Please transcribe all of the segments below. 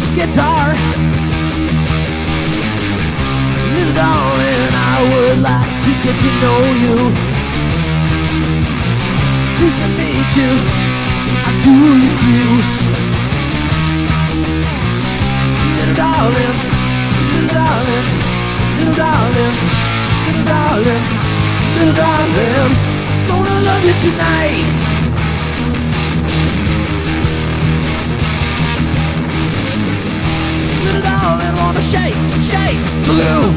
guitar. Little darling, I would like to get to know you. Pleased to meet you. How do you do? Little darling, little darling, little darling, little darling, little darling, gonna love you tonight. Little darling, wanna shake, shake, boogaloo.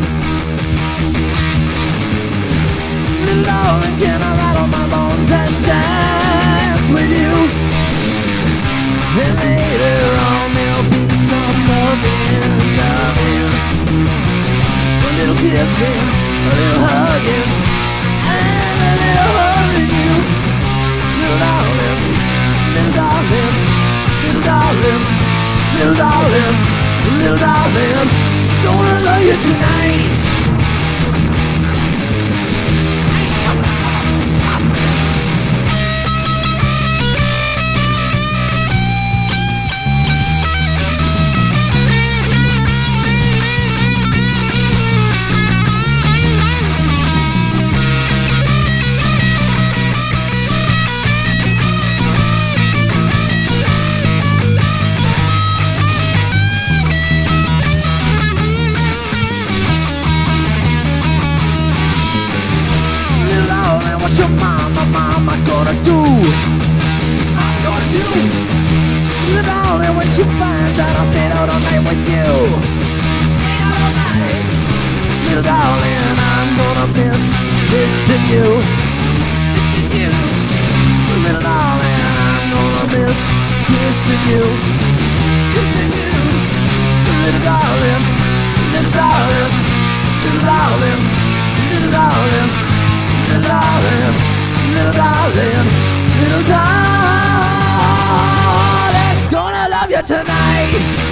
Little darling, can I rattle my bones and dance with you? And later on there'll be some loving, loving, a little kissing, a little hugging, and a little holding you. Little darling, little darling, little darling, little darling, little darling, gonna love you tonight. What your mama gonna do? I'm gonna do. Little darling, when she finds out I stayed out all night with you. Stayed out all night. Little darling, I'm gonna miss missing you. Missing you. Little darling, I'm gonna miss kissing you. Kissing you. Little darling, little darling, little darling, little darling. Little darling, little darling, little darling, gonna love you tonight.